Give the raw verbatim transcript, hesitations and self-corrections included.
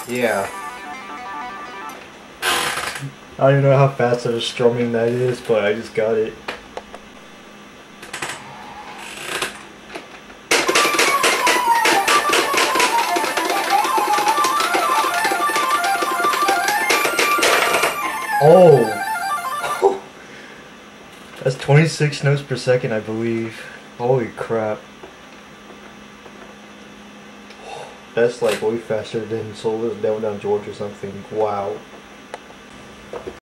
Yeah. I don't even know how fast of a strumming that is, but I just got it. Oh! That's twenty-six notes per second, I believe. Holy crap. That's like way faster than Soulless Down Down George or something. Wow.